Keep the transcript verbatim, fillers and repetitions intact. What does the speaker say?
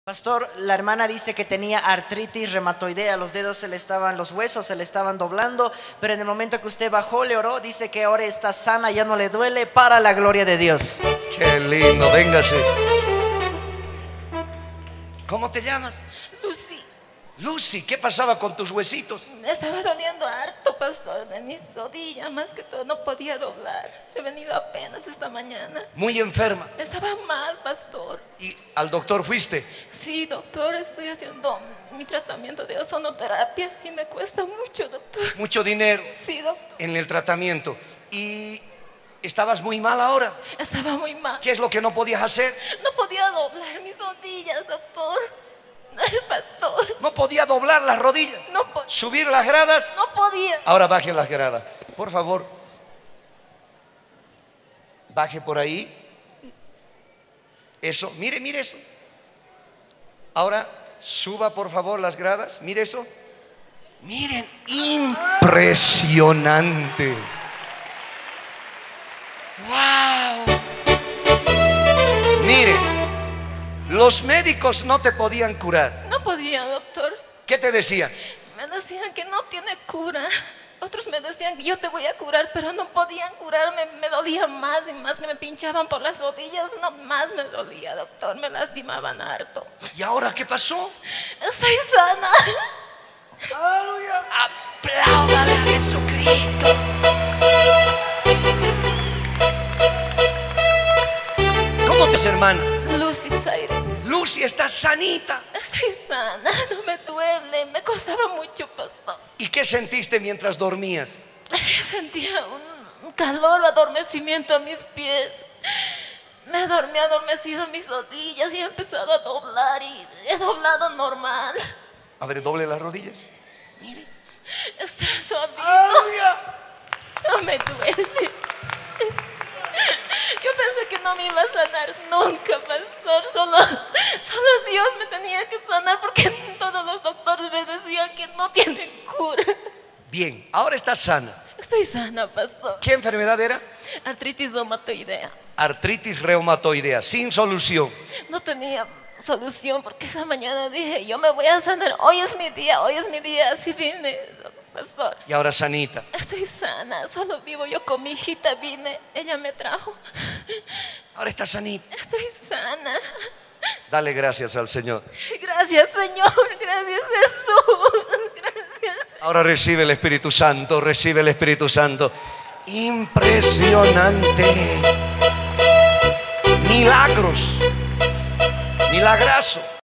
Pastor, la hermana dice que tenía artritis reumatoidea, los dedos se le estaban, los huesos se le estaban doblando, pero en el momento que usted bajó, le oró, dice que ahora está sana, ya no le duele, para la gloria de Dios. Qué lindo, véngase. ¿Cómo te llamas? Lucy, Lucy, ¿qué pasaba con tus huesitos? me estaba doliendo harto, pastor, de mis rodillas, más que todo, no podía doblar. He venido apenas esta mañana. Muy enferma. Estaba mal, pastor. ¿Y al doctor fuiste? Sí, doctor, estoy haciendo mi tratamiento de ozonoterapia y me cuesta mucho, doctor. Mucho dinero Sí, doctor. en el tratamiento. ¿Y estabas muy mal ahora? Estaba muy mal. ¿Qué es lo que no podías hacer? No podía doblar mis rodillas, doctor. Pastor, No podía doblar las rodillas. no, po- Subir las gradas. no podía. Ahora baje las gradas. Por favor. Baje por ahí. Eso, mire, mire eso. Ahora suba por favor las gradas. Mire eso. Miren, impresionante. Wow. Mire, los médicos no te podían curar. No podía, doctor. ¿Qué te decían? Me decían que no tiene cura. Otros me decían que yo te voy a curar, pero no podían curarme. Me dolía más y más, que me pinchaban por las rodillas. No más me dolía, doctor. Me lastimaban harto. ¿Y ahora qué pasó? Soy sana. ¡Aleluya! ¡Apláudale a Jesucristo! ¿Cómo te es, hermana? Lucy Zaire. Lucy, estás sanita. Estoy sana, no me duele. Me costaba mucho, pastor. ¿Y qué sentiste mientras dormías? Sentía un un calor, adormecimiento a mis pies. Me dormí adormecido en mis rodillas y he empezado a doblar y he doblado normal. A ver, doble las rodillas. Mire. Está suavito. ¡Aleluya! No me duele. Yo pensé que no me iba a sanar nunca, pastor. Solo, solo Dios me tenía que sanar porque todos los doctores me decían que no tienen cura. Bien, ahora estás sana. Estoy sana, pastor. ¿Qué enfermedad era? Artritis reumatoidea. Artritis reumatoidea, sin solución. No tenía solución porque esa mañana dije, yo me voy a sanar. Hoy es mi día, hoy es mi día. Así vine, pastor. Y ahora sanita. Estoy sana, solo vivo yo con mi hijita, vine, ella me trajo. Ahora estás sanita. Estoy sana. Dale gracias al Señor. Gracias, Señor, gracias, Jesús. Gracias. Ahora recibe el Espíritu Santo, recibe el Espíritu Santo. Impresionante. Milagros. Milagrazo.